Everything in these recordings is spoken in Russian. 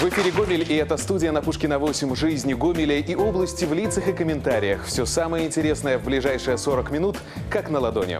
В эфире Гомель, и это студия на Пушкина 8 «Жизни Гомеля» и области в лицах и комментариях. Все самое интересное в ближайшие 40 минут, как на ладони.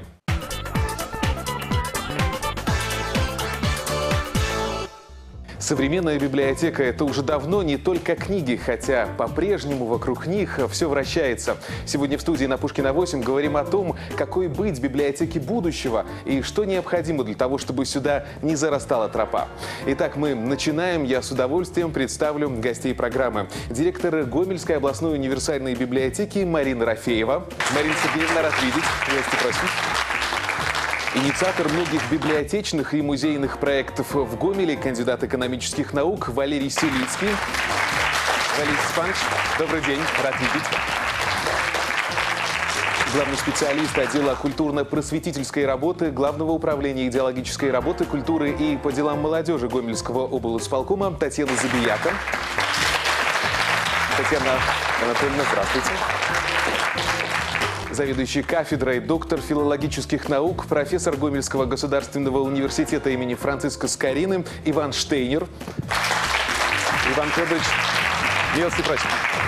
Современная библиотека – это уже давно не только книги, хотя по-прежнему вокруг них все вращается. Сегодня в студии на Пушкина 8 говорим о том, какой быть библиотеке будущего и что необходимо для того, чтобы сюда не зарастала тропа. Итак, мы начинаем. Я с удовольствием представлю гостей программы. Директор Гомельской областной универсальной библиотеки Марина Рафеева. Марина Сергеевна, рад видеть. Здравствуйте, прошу. Инициатор многих библиотечных и музейных проектов в Гомеле, кандидат экономических наук Валерий Селицкий. Валерий Степанович, добрый день, рад видеть. Главный специалист отдела культурно-просветительской работы Главного управления идеологической работы, культуры и по делам молодежи Гомельского облисполкома Татьяна Забияка. Татьяна Анатольевна, здравствуйте. Заведующий кафедрой, доктор филологических наук, профессор Гомельского государственного университета имени Франциска Скорины Иван Штейнер. Иван Федорович, милости просим.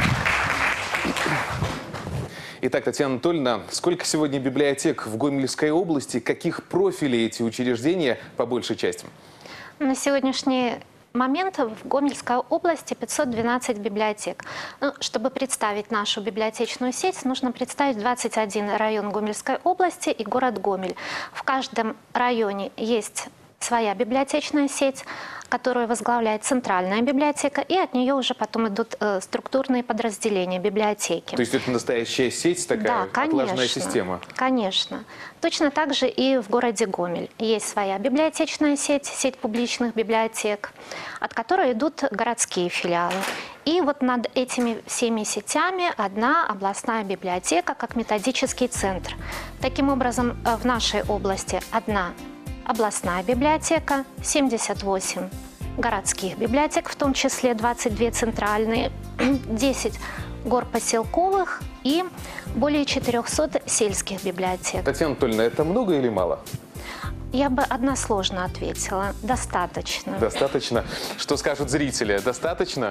Итак, Татьяна Анатольевна, сколько сегодня библиотек в Гомельской области? Каких профилей эти учреждения по большей части? На сегодняшний момент в Гомельской области 512 библиотек. Чтобы представить нашу библиотечную сеть, нужно представить 21 район Гомельской области и город Гомель. В каждом районе есть своя библиотечная сеть, которую возглавляет центральная библиотека, и от нее уже потом идут структурные подразделения библиотеки. То есть это настоящая сеть, такая отлаженная система? Конечно. Точно так же и в городе Гомель. Есть своя библиотечная сеть, сеть публичных библиотек, от которой идут городские филиалы. И вот над этими всеми сетями одна областная библиотека как методический центр. Таким образом, в нашей области одна областная библиотека, 78 городских библиотек, в том числе 22 центральные, 10 горпоселковых и более 400 сельских библиотек. Татьяна Анатольевна, это много или мало? Я бы односложно ответила. Достаточно. Достаточно? Что скажут зрители? Достаточно?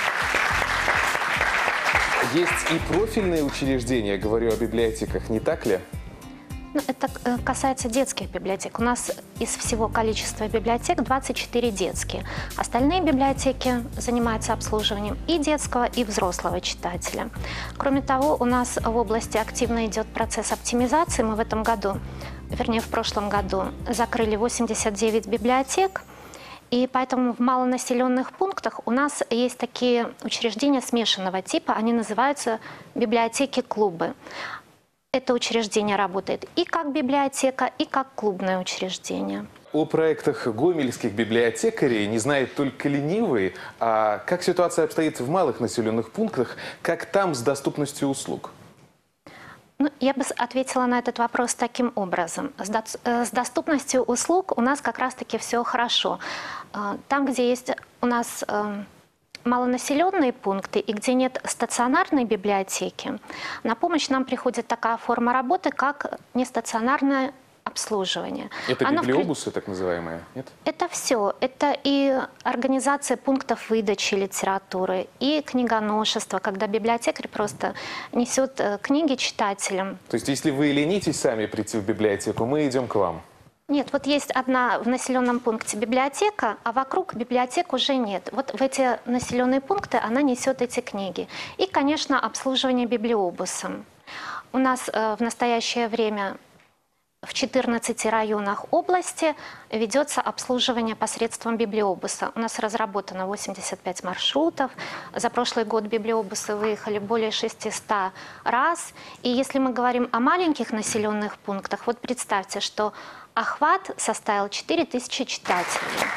Есть и профильные учреждения, говорю о библиотеках, не так ли? Это касается детских библиотек. У нас из всего количества библиотек 24 детские. Остальные библиотеки занимаются обслуживанием и детского, и взрослого читателя. Кроме того, у нас в области активно идет процесс оптимизации. Мы в этом году, вернее в прошлом году, закрыли 89 библиотек. И поэтому в малонаселенных пунктах у нас есть такие учреждения смешанного типа. Они называются библиотеки-клубы. Это учреждение работает и как библиотека, и как клубное учреждение. О проектах гомельских библиотекарей не знает только ленивый. А как ситуация обстоит в малых населенных пунктах? Как там с доступностью услуг? Я бы ответила на этот вопрос таким образом. С доступностью услуг у нас как раз-таки все хорошо. Там, где есть у нас малонаселенные пункты и где нет стационарной библиотеки, на помощь нам приходит такая форма работы, как нестационарное обслуживание. Это библиобусы, так называемые, нет? Это все. Это и организация пунктов выдачи литературы, и книгоношество, когда библиотекарь просто несет книги читателям. То есть, если вы ленитесь сами прийти в библиотеку, мы идем к вам? Нет, вот есть одна в населенном пункте библиотека, а вокруг библиотек уже нет. Вот в эти населенные пункты она несет эти книги. И, конечно, обслуживание библиобусом. У нас в настоящее время в 14 районах области ведется обслуживание посредством библиобуса. У нас разработано 85 маршрутов. За прошлый год библиобусы выехали более 600 раз. И если мы говорим о маленьких населенных пунктах, вот представьте, что охват составил 4000 читателей.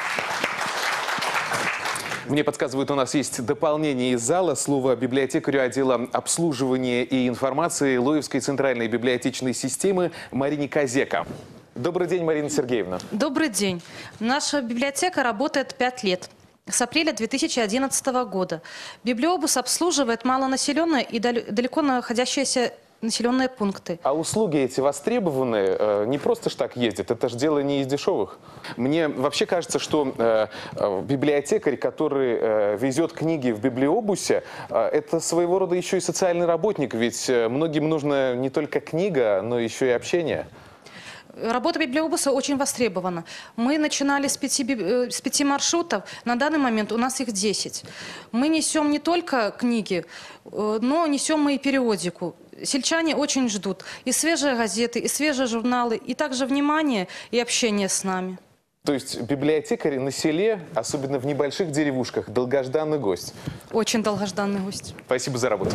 Мне подсказывают, у нас есть дополнение из зала. Слово библиотекарю отдела обслуживания и информации Лоевской центральной библиотечной системы Марине Козека. Добрый день, Марина Сергеевна. Добрый день. Наша библиотека работает 5 лет. С апреля 2011 года. Библиобус обслуживает малонаселенные и далеко находящиеся населенные пункты. А услуги эти востребованы? Не просто ж так ездят, это же дело не из дешевых. Мне вообще кажется, что библиотекарь, который везет книги в библиобусе, это своего рода еще и социальный работник, ведь многим нужна не только книга, но еще и общение. Работа библиобуса очень востребована. Мы начинали с 5 маршрутов, на данный момент у нас их 10. Мы несем не только книги, но несем мы и периодику. Сельчане очень ждут и свежие газеты, и свежие журналы, и также внимание и общение с нами. То есть библиотекарь на селе, особенно в небольших деревушках, долгожданный гость. Очень долгожданный гость. Спасибо за работу.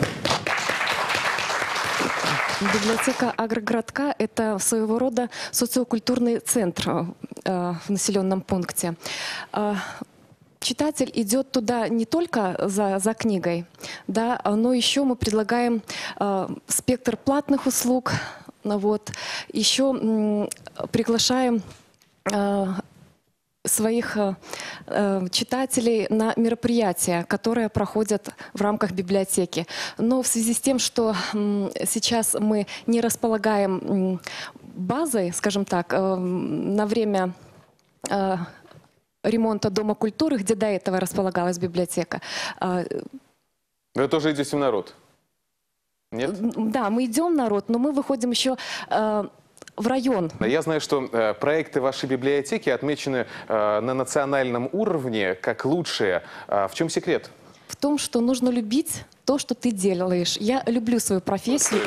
Библиотека Агрогородка – это своего рода социокультурный центр в населенном пункте. Читатель идет туда не только за книгой, да, но еще мы предлагаем спектр платных услуг. Вот. Еще приглашаем своих читателей на мероприятия, которые проходят в рамках библиотеки. Но в связи с тем, что сейчас мы не располагаем базой, скажем так, на время ремонта Дома культуры, где до этого располагалась библиотека. Вы тоже идете в народ? Нет? Да, мы идем в народ, но мы выходим еще в район. Я знаю, что проекты вашей библиотеки отмечены на национальном уровне как лучшие. В чем секрет? В том, что нужно любить то, что ты делаешь. Я люблю свою профессию.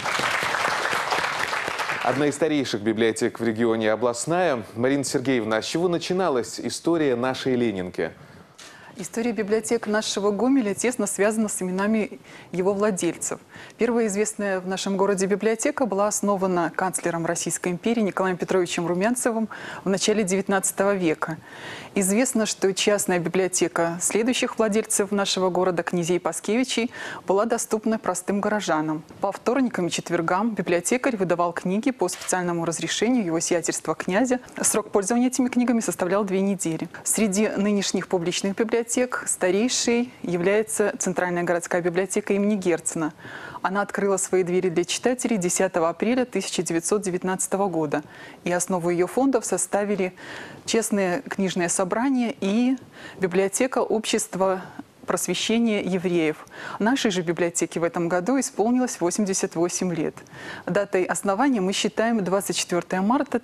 Одна из старейших библиотек в регионе областная. Марина Сергеевна, с чего начиналась история нашей Ленинки? История библиотек нашего Гомеля тесно связана с именами его владельцев. Первая известная в нашем городе библиотека была основана канцлером Российской империи Николаем Петровичем Румянцевым в начале XIX века. Известно, что частная библиотека следующих владельцев нашего города, князей Паскевичей, была доступна простым горожанам. По вторникам и четвергам библиотекарь выдавал книги по специальному разрешению его сиятельства князя. Срок пользования этими книгами составлял 2 недели. Среди нынешних публичных библиотек старейшей является Центральная городская библиотека имени Герцена. Она открыла свои двери для читателей 10 апреля 1919 года. И основу ее фондов составили Честное книжное собрание и библиотека общества просвещения евреев. Нашей же библиотеке в этом году исполнилось 88 лет. Датой основания мы считаем 24 марта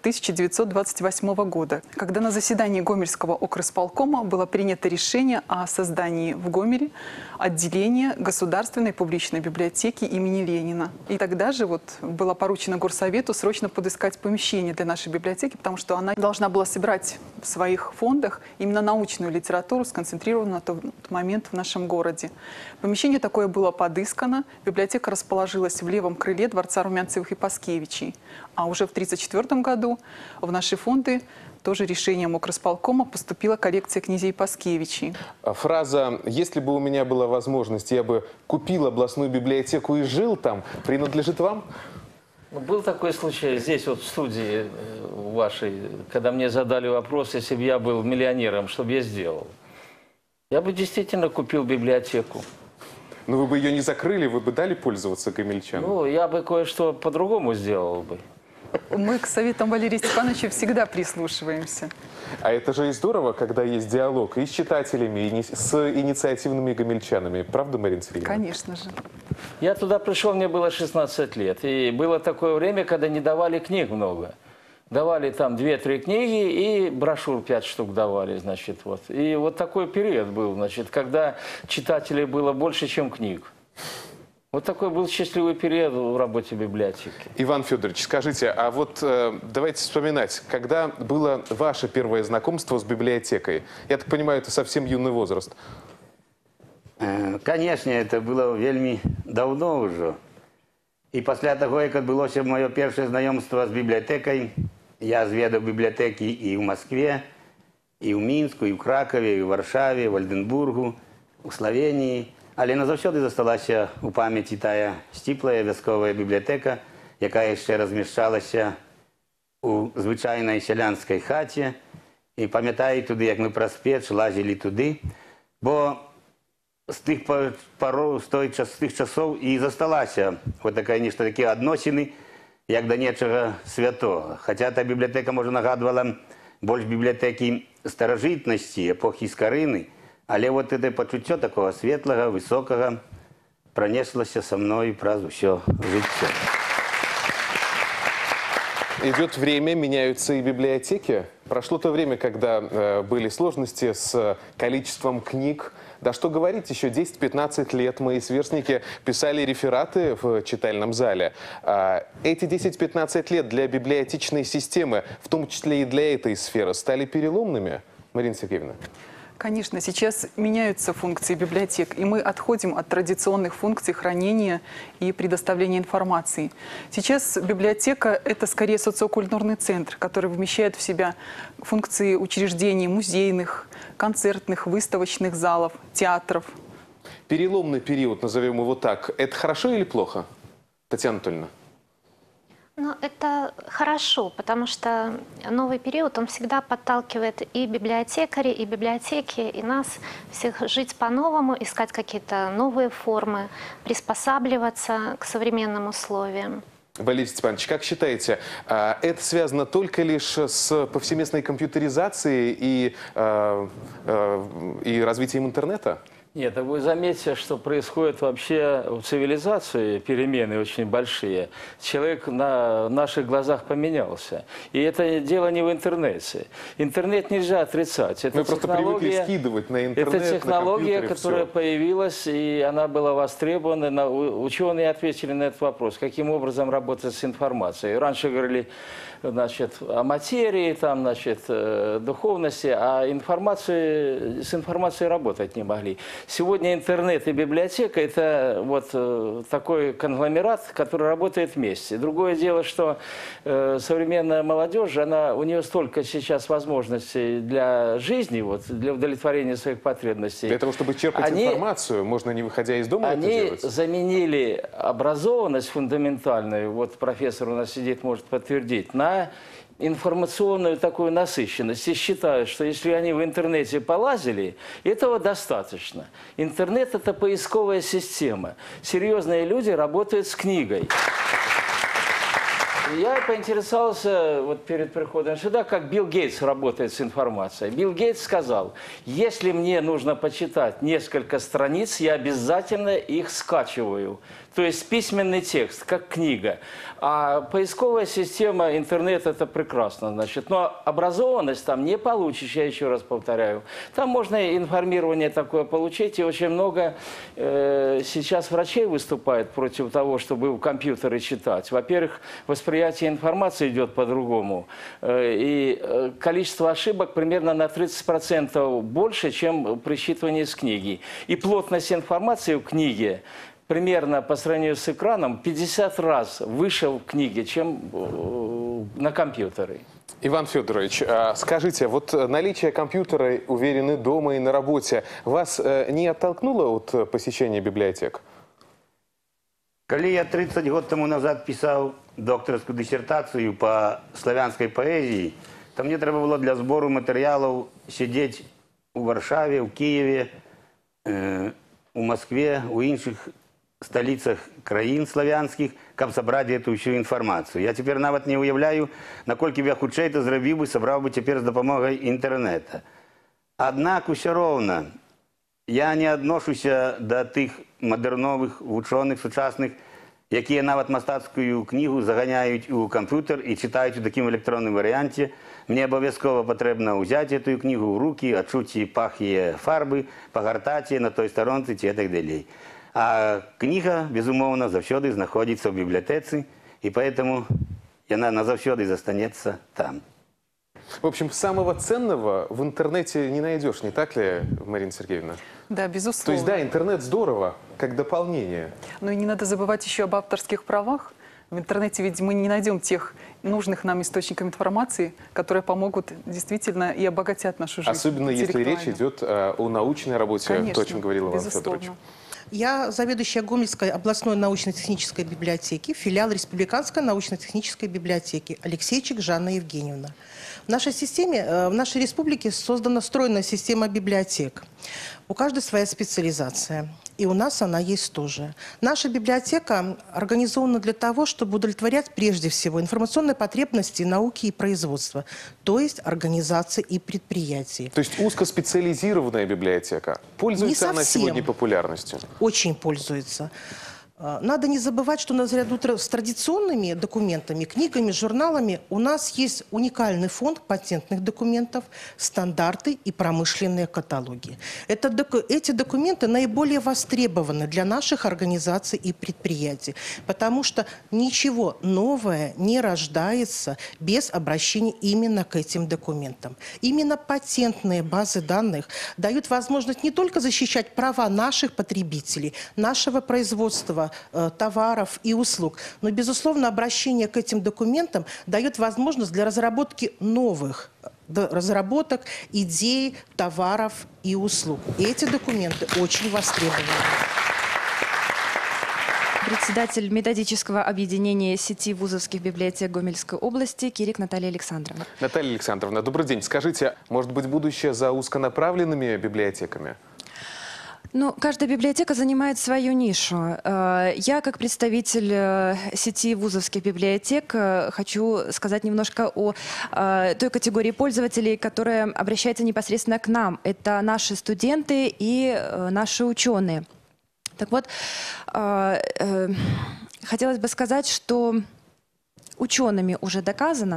1928 года, когда на заседании Гомельского окрисполкома было принято решение о создании в Гомеле отделения Государственной публичной библиотеки имени Ленина. И тогда же было поручено Горсовету срочно подыскать помещение для нашей библиотеки, потому что она должна была собирать в своих фондах именно научную литературу, сконцентрированную на тот момент в нашем городе. Помещение такое было подыскано. Библиотека расположилась в левом крыле дворца Румянцевых и Паскевичей. А уже в 1934 году в наши фонды тоже решением окрисполкома поступила коллекция князей Паскевичей. Фраза «если бы у меня была возможность, я бы купил областную библиотеку и жил там» принадлежит вам? Был такой случай здесь, в студии вашей, когда мне задали вопрос, если бы я был миллионером, что бы я сделал? Я бы действительно купил библиотеку. Но вы бы ее не закрыли, вы бы дали пользоваться гомельчанам? Ну, я бы кое-что по-другому сделал бы. Мы к советам Валерия Степановича всегда прислушиваемся. А это же и здорово, когда есть диалог и с читателями, и с инициативными гомельчанами. Правда, Марина Сергеевна? Конечно же. Я туда пришел, мне было 16 лет. И было такое время, когда не давали книг много. Давали там 2-3 книги и брошюр 5 штук давали, значит, вот. И вот такой период был, значит, когда читателей было больше, чем книг. Вот такой был счастливый период в работе библиотеки. Иван Федорович, скажите, а вот давайте вспоминать, когда было ваше первое знакомство с библиотекой? Я так понимаю, это совсем юный возраст. Конечно, это было вельми давно уже. І після того, як відбулося моє перше знайомство з бібліотекою, я звідав бібліотеки і в Москві, і в Мінську, і в Кракові, і в Варшаві, в Ольденбургу, у Словенії. Але назавжди залишилася у пам'яті та стіпла військова бібліотека, яка ще розміщалася у звичайній селянській хаті. І пам'ятаю туди, як ми про спеч лазили туди, бо з тих часов і засталася вот така нешта такі адносіны, як да нечага святого. Хаця та бібліятэка, можа, нагадвала больш бібліятэкі старажытнасці, эпохі Скарыны, але вот это пачуццё такого светлага, высокага пронеслася со мной праз усё жыццё. Идет время, меняются и библиотеки. Прошло то время, когда были сложности с количеством книг. Да что говорить, еще 10-15 лет мои сверстники писали рефераты в читальном зале. Эти 10-15 лет для библиотечной системы, в том числе и для этой сферы, стали переломными, Марина Сергеевна? Конечно, сейчас меняются функции библиотек, и мы отходим от традиционных функций хранения и предоставления информации. Сейчас библиотека – это скорее социокультурный центр, который вмещает в себя функции учреждений музейных, концертных, выставочных залов, театров. Переломный период, назовем его так, это хорошо или плохо, Татьяна Анатольевна? Ну, это хорошо, потому что новый период, он всегда подталкивает и библиотекарей, и библиотеки, и нас всех жить по-новому, искать какие-то новые формы, приспосабливаться к современным условиям. Валерий Степанович, как считаете, это связано только лишь с повсеместной компьютеризацией и развитием интернета? Нет, вы заметьте, что происходит вообще в цивилизации перемены очень большие. Человек на наших глазах поменялся. И это дело не в интернете. Интернет нельзя отрицать. Это мы просто привыкли скидывать на интернет, это технология, на которая появилась, и она была востребована. Ученые ответили на этот вопрос, каким образом работать с информацией. Раньше говорили, значит, о материи, там, значит, духовности, а с информацией работать не могли. Сегодня интернет и библиотека – это вот такой конгломерат, который работает вместе. Другое дело, что современная молодежь, у нее столько сейчас возможностей для жизни, вот, для удовлетворения своих потребностей. Для того, чтобы черпать информацию, можно не выходя из дома это делать? Они заменили образованность фундаментальную, вот профессор у нас сидит, может подтвердить, на информационную такую насыщенность. И считают, что если они в интернете полазили, этого достаточно. Интернет – это поисковая система. Серьезные люди работают с книгой. Я поинтересовался вот перед приходом сюда, как Билл Гейтс работает с информацией. Билл Гейтс сказал, если мне нужно почитать несколько страниц, я обязательно их скачиваю. То есть письменный текст, как книга. А поисковая система, интернет – это прекрасно, значит. Но образованность там не получишь, я еще раз повторяю. Там можно информирование такое получить, и очень много сейчас врачей выступает против того, чтобы в компьютеры читать. Во-первых, восприятие информации идет по-другому. И количество ошибок примерно на 30% больше, чем при считывании с книги. И плотность информации в книге примерно по сравнению с экраном 50 раз выше в книге, чем на компьютере. Иван Федорович, скажите, вот наличие компьютера, уверены, дома и на работе, вас не оттолкнуло от посещения библиотек? Когда я 30 год тому назад писал докторскую диссертацию по славянской поэзии, то мне треба было для сбору материалов сидеть у Варшаве, у Киеве, у Москве, у інших столицах краін славянских, каб собрать эту всю информацию. Я теперь нават не уявляю, наколькі я хутчэй это зрабіў бы, собрал бы теперь с допомогой интернета. Однако все ровно я не адношуся до тых модерновых вучоных сучасных, якія нават мастацкую книгу заганяют у компьютер и читают в таким электронном варианте. Мне обовязково потребно взять эту книгу в руки, отчуть пах ее фарбы, погортать ее на той сторонце и так далее. А книга, безумовно, завсёды знаходится в библиотеке, и поэтому она назавсёды застанется там. В общем, самого ценного в интернете не найдешь, не так ли, Марина Сергеевна? Да, безусловно. То есть, да, интернет здорово, как дополнение. Но и не надо забывать еще об авторских правах. В интернете ведь мы не найдем тех нужных нам источников информации, которые помогут действительно и обогатят нашу жизнь. Особенно если речь идет о научной работе, Конечно, то, о чем говорил Иван безусловно. Федорович. Я заведующая Гомельской областной научно-технической библиотеки, филиал Республиканской научно-технической библиотеки. Алексейчик Жанна Евгеньевна. В нашей системе, в нашей республике создана стройная система библиотек. У каждой своя специализация. И у нас она есть тоже. Наша библиотека организована для того, чтобы удовлетворять прежде всего информационные потребности науки и производства, то есть организаций и предприятий. То есть узкоспециализированная библиотека. Пользуется она сегодня популярностью? Очень пользуется. Надо не забывать, что наряду с традиционными документами, книгами, журналами у нас есть уникальный фонд патентных документов, стандарты и промышленные каталоги. Эти документы наиболее востребованы для наших организаций и предприятий, потому что ничего новое не рождается без обращения именно к этим документам. Именно патентные базы данных дают возможность не только защищать права наших потребителей, нашего производства, товаров и услуг. Но, безусловно, обращение к этим документам дает возможность для разработки новых разработок, идей, товаров и услуг. И эти документы очень востребованы. Председатель методического объединения сети вузовских библиотек Гомельской области Кирик Наталья Александровна. Наталья Александровна, добрый день. Скажите, может быть, будущее за узконаправленными библиотеками? Ну, каждая библиотека занимает свою нишу. Я, как представитель сети вузовских библиотек, хочу сказать немножко о той категории пользователей, которая обращается непосредственно к нам. Это наши студенты и наши ученые. Так вот, хотелось бы сказать, что учеными уже доказано,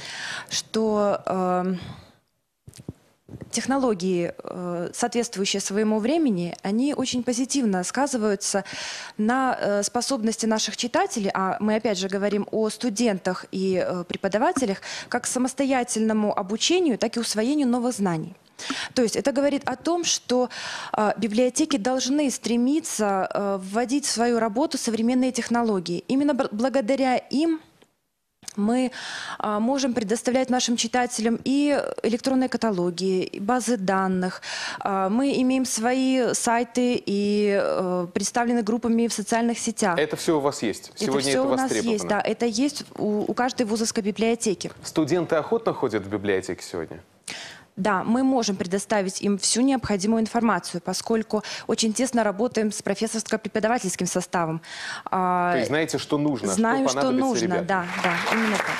что технологии, соответствующие своему времени, они очень позитивно сказываются на способности наших читателей, а мы опять же говорим о студентах и преподавателях, как самостоятельному обучению, так и усвоению новых знаний. То есть это говорит о том, что библиотеки должны стремиться вводить в свою работу современные технологии. Именно благодаря им мы можем предоставлять нашим читателям и электронные каталоги, и базы данных. Мы имеем свои сайты и представлены группами в социальных сетях. Это все у вас есть? Сегодня это все у нас востребовано? есть, да. Это есть у каждой вузовской библиотеки. Студенты охотно ходят в библиотеки сегодня? Да, мы можем предоставить им всю необходимую информацию, поскольку очень тесно работаем с профессорско-преподавательским составом. То есть знаете, что нужно, знаем, что понадобится ребятам? да, именно так.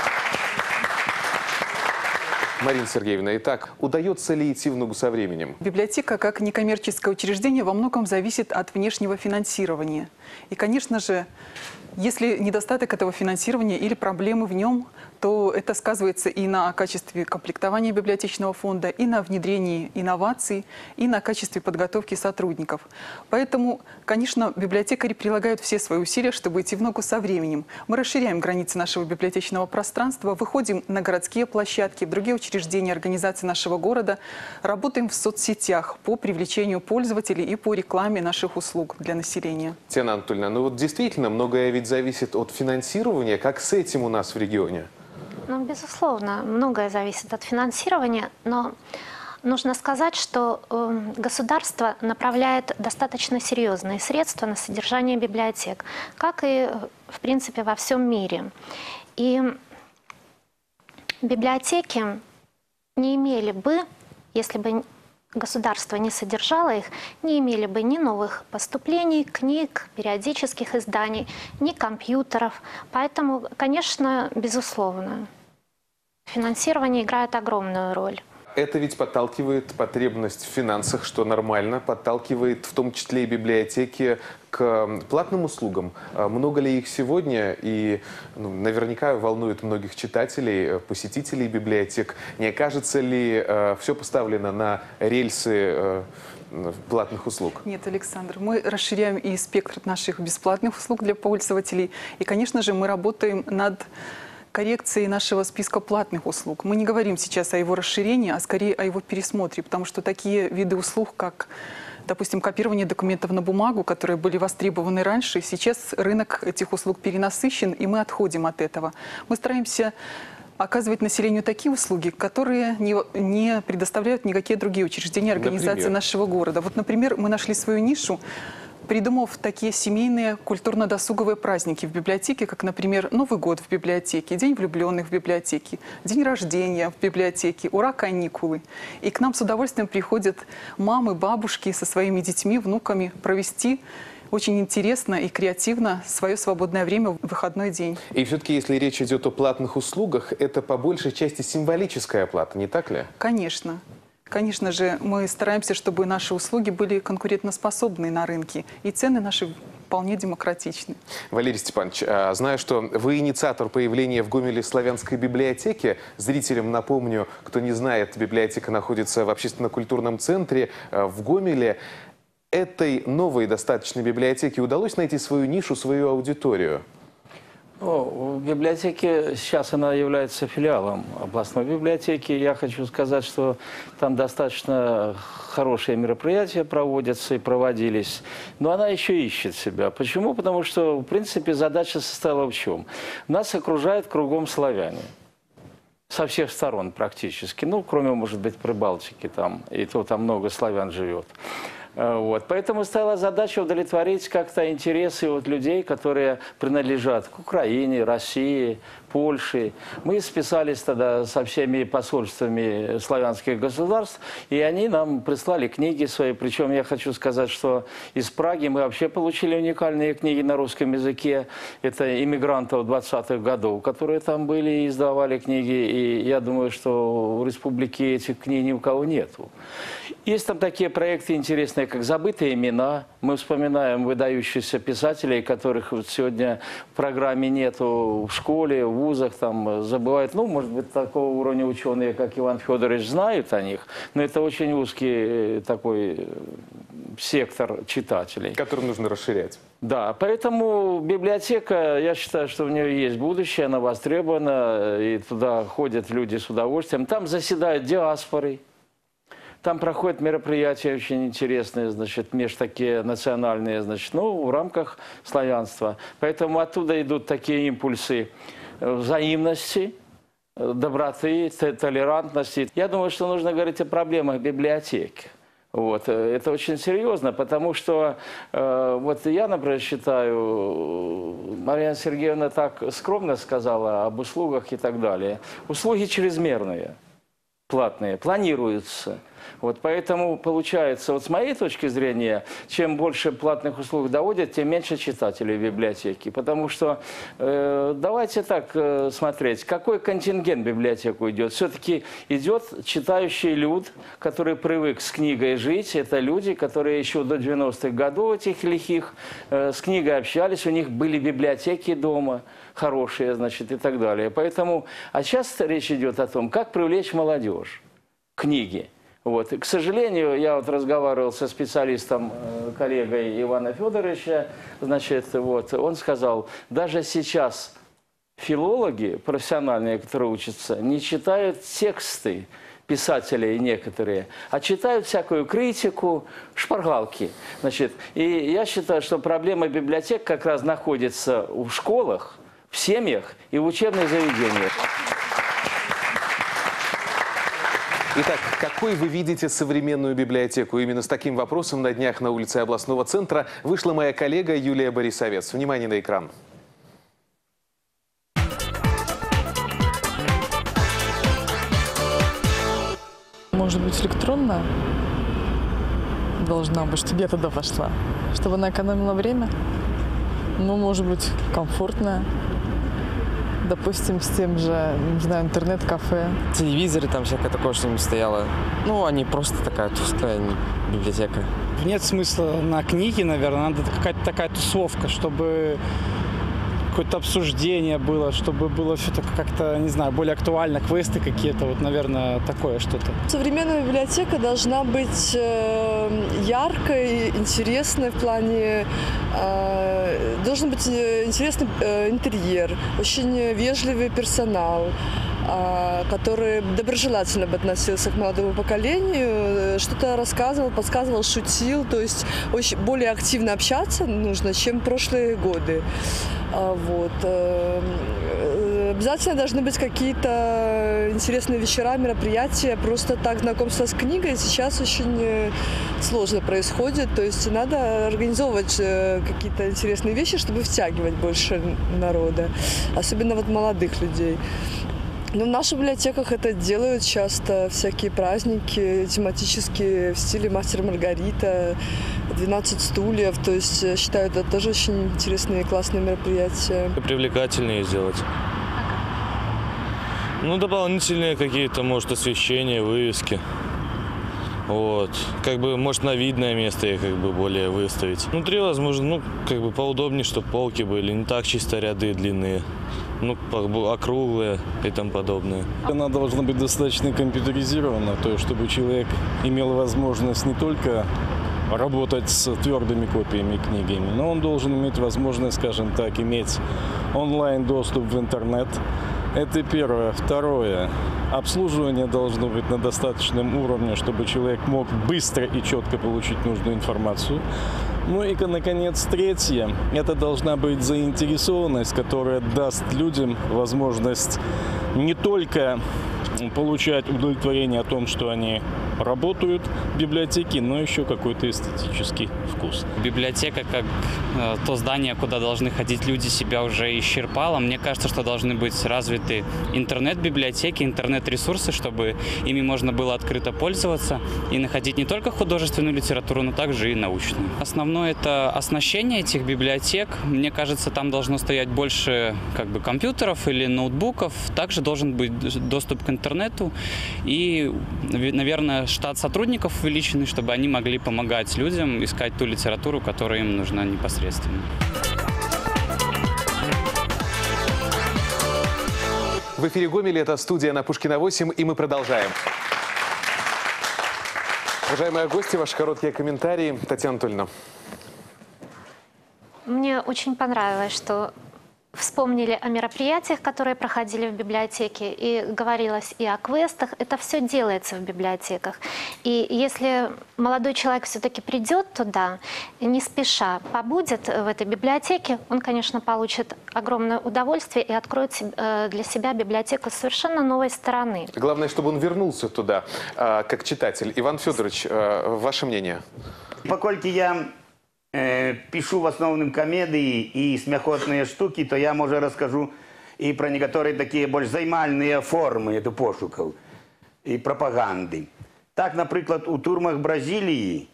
Марина Сергеевна, итак, удается ли идти в ногу со временем? Библиотека, как некоммерческое учреждение, во многом зависит от внешнего финансирования. И, конечно же, если недостаток этого финансирования или проблемы в нем, то это сказывается и на качестве комплектования библиотечного фонда, и на внедрении инноваций, и на качестве подготовки сотрудников. Поэтому, конечно, библиотекари прилагают все свои усилия, чтобы идти в ногу со временем. Мы расширяем границы нашего библиотечного пространства, выходим на городские площадки, в другие учреждения, организации нашего города, работаем в соцсетях по привлечению пользователей и по рекламе наших услуг для населения. Татьяна Анатольевна, ну вот действительно, многое ведь зависит от финансирования. Как с этим у нас в регионе? Ну, безусловно, многое зависит от финансирования, но нужно сказать, что государство направляет достаточно серьезные средства на содержание библиотек, как и, в принципе, во всем мире. И библиотеки не имели бы, если бы государство не содержало их, не имели бы ни новых поступлений, книг, периодических изданий, ни компьютеров. Поэтому, конечно, безусловно, финансирование играет огромную роль. Это ведь подталкивает потребность в финансах, что нормально, подталкивает в том числе и библиотеки к платным услугам. Много ли их сегодня? И наверняка волнует многих читателей, посетителей библиотек. Не окажется ли все поставлено на рельсы платных услуг? Нет, Александр, мы расширяем и спектр наших бесплатных услуг для пользователей. И, конечно же, мы работаем над коррекции нашего списка платных услуг. Мы не говорим сейчас о его расширении, а скорее о его пересмотре, потому что такие виды услуг, как, допустим, копирование документов на бумагу, которые были востребованы раньше, сейчас рынок этих услуг перенасыщен, и мы отходим от этого. Мы стараемся оказывать населению такие услуги, которые не предоставляют никакие другие учреждения, организации нашего города. Вот, например, мы нашли свою нишу придумав такие семейные культурно-досуговые праздники в библиотеке, как, например, Новый год в библиотеке, День влюбленных в библиотеке, День рождения в библиотеке, Ура, каникулы. И к нам с удовольствием приходят мамы, бабушки со своими детьми, внуками провести очень интересно и креативно свое свободное время в выходной день. И все-таки, если речь идет о платных услугах, это по большей части символическая оплата, не так ли? Конечно. Конечно же, мы стараемся, чтобы наши услуги были конкурентоспособны на рынке, и цены наши вполне демократичны. Валерий Степанович, знаю, что вы инициатор появления в Гомеле славянской библиотеки. Зрителям напомню, кто не знает, библиотека находится в общественно-культурном центре в Гомеле. Этой новой достаточной библиотеке удалось найти свою нишу, свою аудиторию? В библиотеке сейчас она является филиалом областной библиотеки. Я хочу сказать, что там достаточно хорошие мероприятия проводятся и проводились. Но она еще ищет себя. Почему? Потому что, в принципе, задача состояла в чем? Нас окружают кругом славяне. Со всех сторон практически. Ну, кроме, может быть, Прибалтики там. И то там много славян живет. Вот. Поэтому стояла задача удовлетворить как-то интересы людей, которые принадлежат к Украине, России, Польше. Мы списались тогда со всеми посольствами славянских государств, и они нам прислали книги свои. Причем я хочу сказать, что из Праги мы вообще получили уникальные книги на русском языке. Это иммигрантов 20-х годов, которые там были и издавали книги. И я думаю, что в республике этих книг ни у кого нету. Есть там такие проекты интересные, как «Забытые имена». Мы вспоминаем выдающихся писателей, которых вот сегодня в программе нету в школе, в вузах. Там забывают, ну, может быть, такого уровня ученые, как Иван Федорович, знают о них. Но это очень узкий такой сектор читателей. Который нужно расширять. Да, поэтому библиотека, я считаю, что в нее есть будущее, она востребована, и туда ходят люди с удовольствием. Там заседают диаспоры. Там проходят мероприятия очень интересные, значит, такие национальные, значит, ну, в рамках славянства. Поэтому оттуда идут такие импульсы взаимности, доброты, толерантности. Я думаю, что нужно говорить о проблемах библиотеки. Вот. Это очень серьезно, потому что вот я, например, считаю, Марьяна Сергеевна так скромно сказала об услугах и так далее. Услуги чрезмерные, платные, планируются. Вот поэтому получается, вот с моей точки зрения, чем больше платных услуг доводят, тем меньше читателей в библиотеке. Потому что давайте так смотреть, какой контингент в библиотеку идет. Все-таки идет читающий люд, который привык с книгой жить. Это люди, которые еще до 90-х годов этих лихих с книгой общались, у них были библиотеки дома хорошие, значит, и так далее. Поэтому, а сейчас речь идет о том, как привлечь молодежь к книге. Вот. И, к сожалению, я вот разговаривал со специалистом, коллегой Ивана Федоровича, значит, вот, он сказал, даже сейчас филологи профессиональные, которые учатся, не читают тексты писателей некоторые, а читают всякую критику, шпаргалки. Значит, и я считаю, что проблема библиотек как раз находится в школах, в семьях и в учебных заведениях. Итак, какой вы видите современную библиотеку? Именно с таким вопросом на днях на улице областного центра вышла моя коллега Юлия Борисовец. Внимание на экран. Может быть, электронная должна быть, чтобы я туда пошла, чтобы она экономила время. Ну, может быть, комфортная. Допустим, с тем же, не знаю, интернет-кафе. Телевизоры, там всякое такое что-нибудь стояло. Ну, они просто такая тусклая библиотека. Нет смысла на книги, наверное. Надо какая-то такая тусовка, чтобы какое-то обсуждение было, чтобы было все-таки как-то, не знаю, более актуально, квесты какие-то. Вот, наверное, такое что-то. Современная библиотека должна быть яркой, интересной в плане... Должен быть интересный интерьер, очень вежливый персонал, который доброжелательно бы относился к молодому поколению, что-то рассказывал, подсказывал, шутил, то есть очень более активно общаться нужно, чем в прошлые годы. Вот. Обязательно должны быть какие-то интересные вечера, мероприятия. Просто так знакомство с книгой сейчас очень сложно происходит. То есть надо организовывать какие-то интересные вещи, чтобы втягивать больше народа. Особенно вот молодых людей. Но в наших библиотеках это делают часто. Всякие праздники тематические в стиле «Мастер и Маргарита», «12 стульев». То есть считаю, это тоже очень интересные и классные мероприятия. Привлекательнее сделать. Ну, дополнительные какие-то, может, освещения, вывески. Вот. Как бы, может, на видное место их как бы более выставить. Внутри, возможно, ну, как бы поудобнее, чтобы полки были, не так чисто ряды длинные, ну, округлые и тому подобное. Она должна быть достаточно компьютеризирована, то есть, чтобы человек имел возможность не только работать с твердыми копиями книгами, но он должен иметь возможность, скажем так, иметь онлайн-доступ в интернет. Это первое. Второе. Обслуживание должно быть на достаточном уровне, чтобы человек мог быстро и четко получить нужную информацию. Ну и, наконец, третье. Это должна быть заинтересованность, которая даст людям возможность не только получать удовлетворение о том, что они работают в библиотеке, но еще какой-то эстетический вкус. Библиотека, как то здание, куда должны ходить люди, себя уже исчерпала. Мне кажется, что должны быть развиты интернет-библиотеки, интернет-ресурсы, чтобы ими можно было открыто пользоваться и находить не только художественную литературу, но также и научную. Основное – это оснащение этих библиотек. Мне кажется, там должно стоять больше компьютеров или ноутбуков. Также должен быть доступ к интернету и, наверное, штат сотрудников увеличенный, чтобы они могли помогать людям искать ту литературу, которая им нужна непосредственно. В эфире «Гомель», это студия на Пушкина 8, и мы продолжаем. Уважаемые гости, ваши короткие комментарии. Татьяна Анатольевна. Мне очень понравилось, что вспомнили о мероприятиях, которые проходили в библиотеке, и говорилось и о квестах. Это все делается в библиотеках. И если молодой человек все-таки придет туда, не спеша побудет в этой библиотеке, он, конечно, получит огромное удовольствие и откроет для себя библиотеку с совершенно новой стороны. Главное, чтобы он вернулся туда, как читатель. Иван Федорович, ваше мнение? Покольки я пишу в основном комедии и смехотные штуки, то я, может, расскажу и про некоторые такие больш займальные формы эту пошуков и пропаганды. Так, наприклад, у турмах Бразилії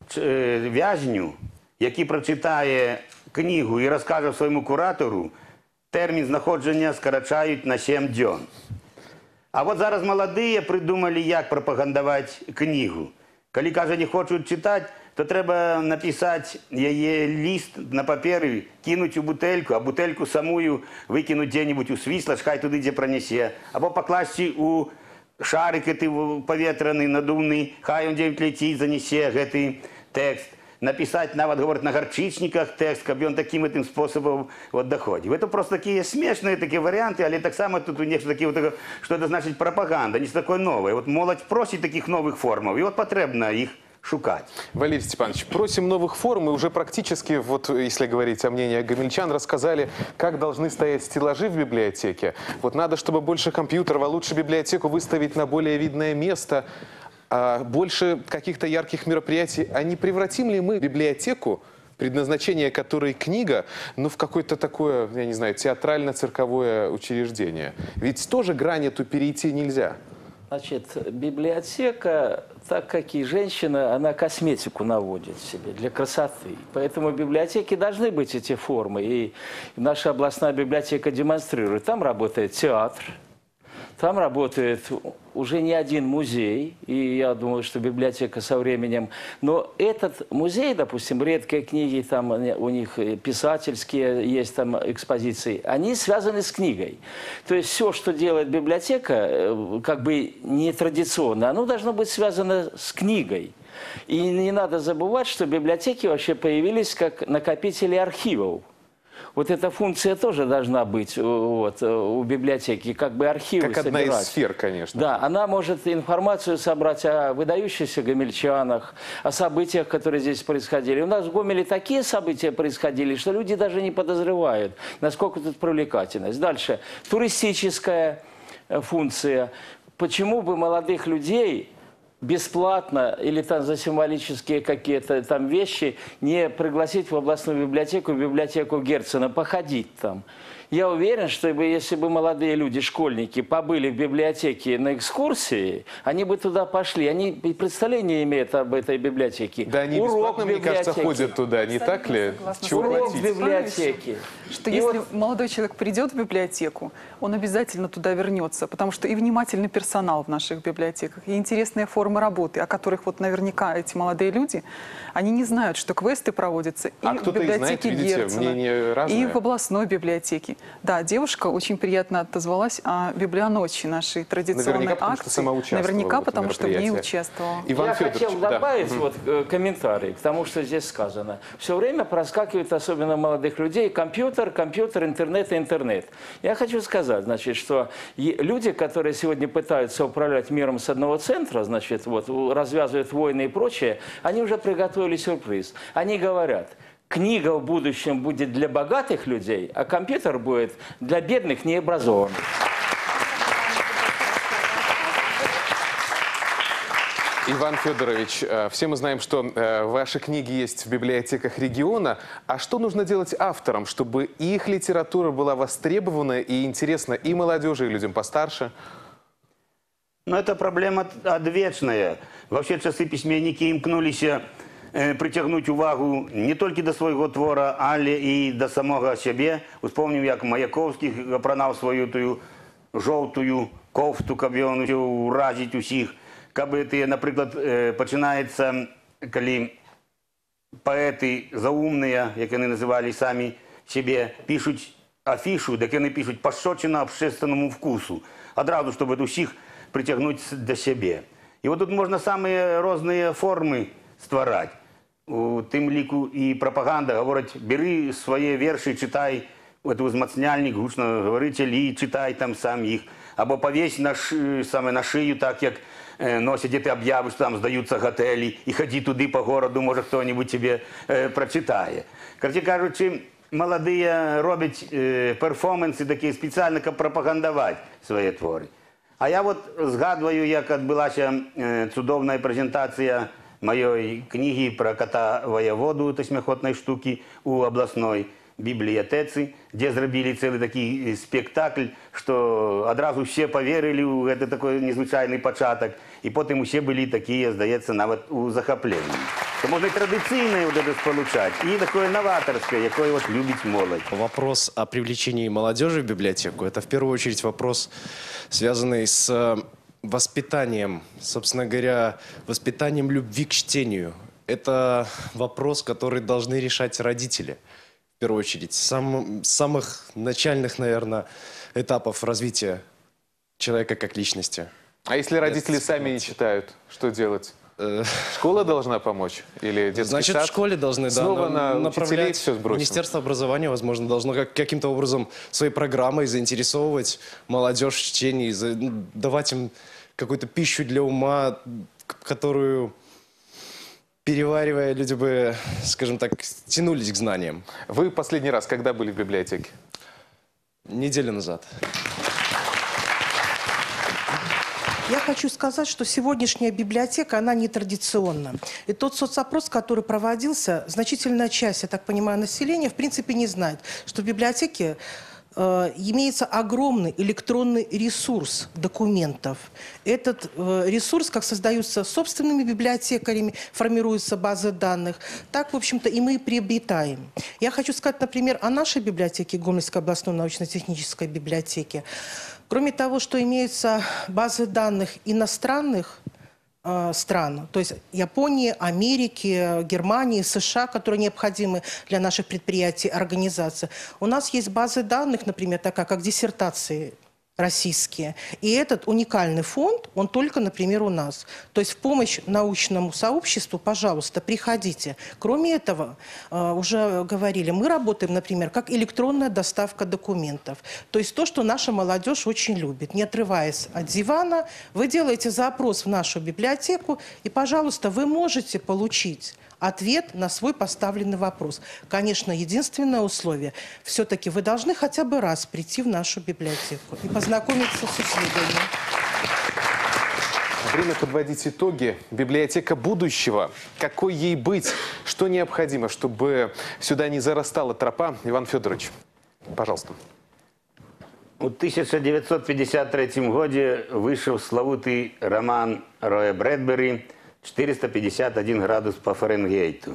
в'язню, який прочитає книгу і розкаже своєму куратору, термін знаходження скорочають на 7 днів. А от зараз молоді придумали, як пропагандувати книгу. Коли, каже, не хочуть читати, то треба написати її лист на папері, кинути у бутельку, а бутельку самую викинути де-небудь у свіслач, хай туди де пронесе. Або покласти у шарик повітряний, надувний, хай он де летить, занесе цей текст. Написать, навіть, говорить, на горчичниках текст, щоб він таким этим способом доходив. Це просто такі смішні такі варіанти, але так само тут у них такі, що це значить пропаганда, не таке нове. От молодь просить таких нових форм, і от потрібно їх шукать. Валерий Степанович, просим новых форм, и уже практически, вот если говорить о мнении гомельчан, рассказали, как должны стоять стеллажи в библиотеке. Вот надо, чтобы больше компьютеров, а лучше библиотеку выставить на более видное место, больше каких-то ярких мероприятий. А не превратим ли мы библиотеку, предназначение которой книга, ну, в какое-то такое, я не знаю, театрально-цирковое учреждение? Ведь тоже грань эту перейти нельзя. Значит, библиотека, так как и женщина, она косметику наводит себе для красоты. Поэтому в библиотеке должны быть эти формы. И наша областная библиотека демонстрирует. Там работает театр, там работает уже не один музей, и я думаю, что библиотека со временем. Но этот музей, допустим, редкие книги, там у них писательские есть там экспозиции, они связаны с книгой. То есть все, что делает библиотека, как бы нетрадиционно, оно должно быть связано с книгой. И не надо забывать, что библиотеки вообще появились как накопители архивов. Вот эта функция тоже должна быть вот, у библиотеки, как бы архивы как одна собирать. из сфер, конечно. Да, она может информацию собрать о выдающихся гомельчанах, о событиях, которые здесь происходили. У нас в Гомеле такие события происходили, что люди даже не подозревают, насколько тут привлекательность. Дальше. Туристическая функция. Почему бы молодых людей бесплатно или там за символические какие-то там вещи не пригласить в областную библиотеку Герцена, походить там? Я уверен, что если бы молодые люди, школьники, побыли в библиотеке на экскурсии, они бы туда пошли. Они представления имеют об этой библиотеке. Да, они бесплатно, мне кажется, ходят туда, не так ли? Чего урок в библиотеке. Что если молодой человек придет в библиотеку, он обязательно туда вернется, потому что и внимательный персонал в наших библиотеках, и интересные формы работы, о которых вот наверняка эти молодые люди, они не знают, что квесты проводятся и в библиотеке Герцена, и в областной библиотеке. Да, девушка очень приятно отозвалась о библионочи нашей традиционной акции. Наверняка, потому что в ней участвовала. Я хотел добавить вот комментарий к тому, что здесь сказано. Все время проскакивает, особенно молодых людей, компьютер, интернет. Я хочу сказать, значит, что люди, которые сегодня пытаются управлять миром с одного центра, значит, вот, развязывают войны и прочее, они уже приготовили сюрприз. Они говорят: книга в будущем будет для богатых людей, а компьютер будет для бедных, необразованных. Иван Федорович, все мы знаем, что ваши книги есть в библиотеках региона. А что нужно делать авторам, чтобы их литература была востребована и интересна и молодежи, и людям постарше? Ну, это проблема одвечная. Вообще, часы письменники імкнулись притягнуть увагу не тільки до свого твора, але і до самого себе. Успомнив, як Маяковський опранав свою ту жовту кофту, щоб він уразить усіх. Каби ти, наприклад, починається, коли поети заумні, як вони називали самі себе, пишуть афішу, так вони пишуть «пощечина общественному вкусу». Одразу, щоб усіх притягнути до себе. І от тут можна самі різні форми створити. У тим ліку і пропаганда говорить: бери свої вірші, читай, узмацняльник, гучноговоритель, і читай там сам їх. Або повесь саме на шию, так як носять ті об'яви, що там здаються готелі, і ходи туди по городу, може хто-небудь тебе прочитає. Короче кажучи, молоді роблять перформанси такі спеціально, щоб пропагандувати свої твори. А я от згадую, як відбулася чудовна презентація моей книги про кота-воеводу, этой смехотной штуки, у областной библиотеки, где зробили целый такой спектакль, что одразу все поверили, это такой незвычайный початок, и потом все были такие, здається, навіть у захоплении. То можно и традиционное вот это сполучать, и такое новаторское, якое вот любит молодь. Вопрос о привлечении молодежи в библиотеку – это в первую очередь вопрос, связанный с воспитанием, собственно говоря, воспитанием любви к чтению. Это вопрос, который должны решать родители, в первую очередь. С самых начальных, наверное, этапов развития человека как личности. А если родители сами не читают, что делать? Школа должна помочь? Или детский Значит, сад? в школе должны Снова на направлять. все сбросим. Министерство образования, возможно, должно каким-то образом своей программой заинтересовывать молодежь в чтении, давать им какую-то пищу для ума, которую, переваривая, люди бы, скажем так, тянулись к знаниям. Вы последний раз когда были в библиотеке? Неделю назад. Я хочу сказать, что сегодняшняя библиотека, она нетрадиционна. И тот соцопрос, который проводился, значительная часть, я так понимаю, населения, в принципе, не знает, что в библиотеке имеется огромный электронный ресурс документов. Этот ресурс, как создаются собственными библиотекарями, формируются базы данных, так, в общем-то, и мы приобретаем. Я хочу сказать, например, о нашей библиотеке, Гомельской областной научно-технической библиотеке. Кроме того, что имеются базы данных иностранных стран, то есть Японии, Америки, Германии, США, которые необходимы для наших предприятий, организаций. У нас есть базы данных, например, такая как диссертации российские. И этот уникальный фонд, он только, например, у нас. То есть в помощь научному сообществу, пожалуйста, приходите. Кроме этого, уже говорили, мы работаем, например, как электронная доставка документов. То есть то, что наша молодежь очень любит. Не отрываясь от дивана, вы делаете запрос в нашу библиотеку, и, пожалуйста, вы можете получить ответ на свой поставленный вопрос. Конечно, единственное условие, все-таки вы должны хотя бы раз прийти в нашу библиотеку и познакомиться с исследованием. Время подводить итоги. Библиотека будущего. Какой ей быть? Что необходимо, чтобы сюда не зарастала тропа? Иван Федорович, пожалуйста. У 1953 году вышел славутый роман Роя Брэдбери «451 градус по Фаренгейту».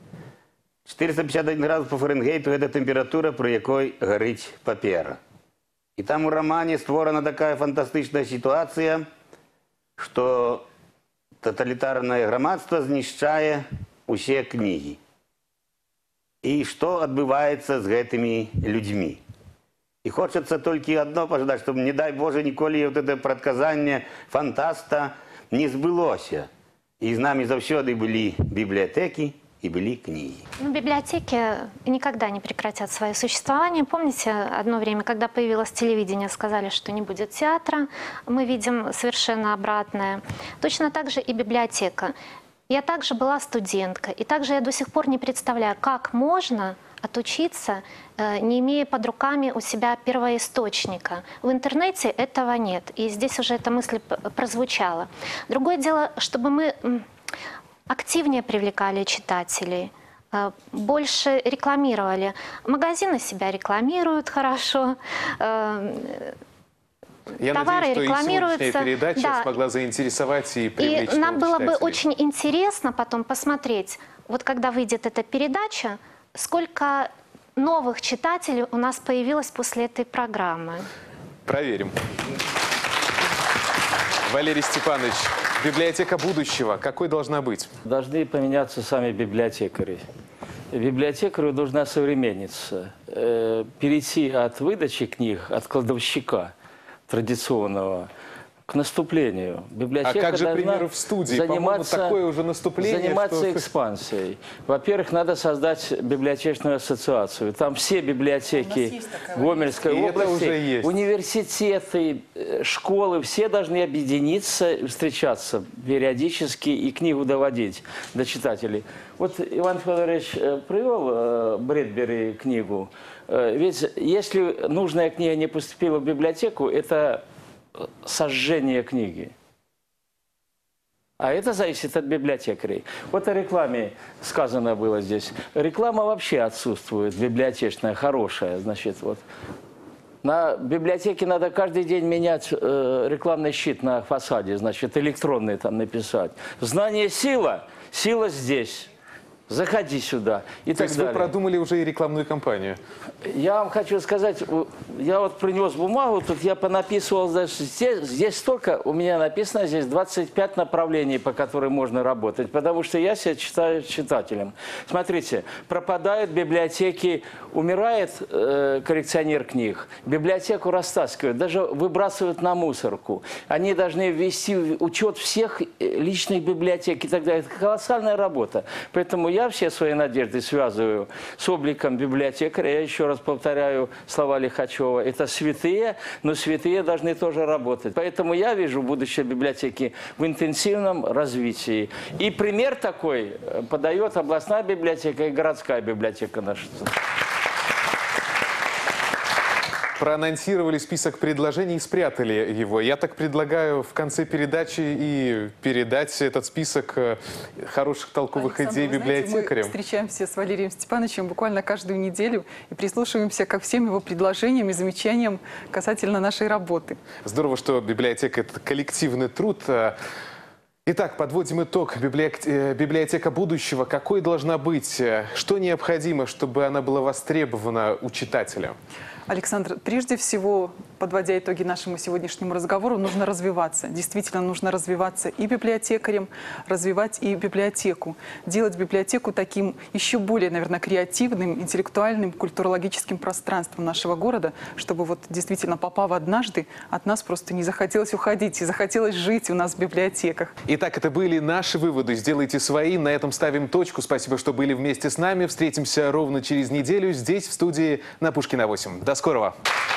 451 градус по Фаренгейту – это температура, при якой горит папера. И там у романе створена такая фантастичная ситуация, что тоталитарное громадство знищает все книги. И что отбывается с этими людьми? И хочется только одно пожелать, чтобы, не дай Боже, николи вот это предсказание фантаста не сбылось. И с нами завсёды были библиотеки и были книги. Ну, библиотеки никогда не прекратят свое существование. Помните, одно время, когда появилось телевидение, сказали, что не будет театра. Мы видим совершенно обратное. Точно так же и библиотека. Я также была студенткой, и также я до сих пор не представляю, как можно отучиться, не имея под руками у себя первоисточника. В интернете этого нет, и здесь уже эта мысль прозвучала. Другое дело, чтобы мы активнее привлекали читателей, больше рекламировали. Магазины себя рекламируют хорошо, Я товары надеюсь, что рекламируются. и сегодняшняя передача смогла заинтересовать и привлечь И нам было бы читателей. очень интересно потом посмотреть, вот когда выйдет эта передача, сколько новых читателей у нас появилось после этой программы. Проверим. Валерий Степанович, библиотека будущего, какой должна быть? Должны поменяться сами библиотекари. Библиотекарю должна современниться, перейти от выдачи книг, от кладовщика традиционного, к наступлению. Библиотека а как же, к должна примеру, в студии? По-моему, такое уже наступление, заниматься что... экспансией. Во-первых, надо создать библиотечную ассоциацию. Там все библиотеки Гомельской области, университеты, школы, все должны объединиться, встречаться периодически и книгу доводить до читателей. Вот Иван Федорович привел Брэдбери книгу. Ведь если нужная книга не поступила в библиотеку, это сожжение книги. А это зависит от библиотекарей. Вот о рекламе сказано было здесь. Реклама вообще отсутствует, библиотечная, хорошая. Значит, вот. На библиотеке надо каждый день менять рекламный щит на фасаде, значит, электронный там написать. Знание – сила, сила здесь. Заходи сюда и То так есть далее. вы продумали уже и рекламную кампанию? Я вам хочу сказать, я вот принес бумагу, тут я понаписывал, здесь столько, у меня написано здесь 25 направлений, по которым можно работать, потому что я себя считаю читателем. Смотрите, пропадают библиотеки, умирает коллекционер книг, библиотеку растаскивают, даже выбрасывают на мусорку. Они должны ввести учет всех личных библиотек и так далее. Это колоссальная работа. Поэтому я все свои надежды связываю с обликом библиотекаря. Я еще раз повторяю слова Лихачева. Это святые, но святые должны тоже работать. Поэтому я вижу будущее библиотеки в интенсивном развитии. И пример такой подает областная библиотека и городская библиотека наша. Проанонсировали список предложений и спрятали его. Я так предлагаю в конце передачи и передать этот список хороших толковых идей библиотекарям. Мы встречаемся с Валерием Степановичем буквально каждую неделю и прислушиваемся ко всем его предложениям и замечаниям касательно нашей работы. Здорово, что библиотека – это коллективный труд. Итак, подводим итог. Библиотека будущего. Какой должна быть? Что необходимо, чтобы она была востребована у читателя? Александр, прежде всего, подводя итоги нашему сегодняшнему разговору, нужно развиваться. Действительно, нужно развиваться и библиотекарям, развивать и библиотеку. Делать библиотеку таким еще более, наверное, креативным, интеллектуальным, культурологическим пространством нашего города, чтобы вот действительно, попав однажды, от нас просто не захотелось уходить и захотелось жить у нас в библиотеках. Итак, это были наши выводы. Сделайте свои. На этом ставим точку. Спасибо, что были вместе с нами. Встретимся ровно через неделю здесь, в студии на Пушкина 8. До скорого!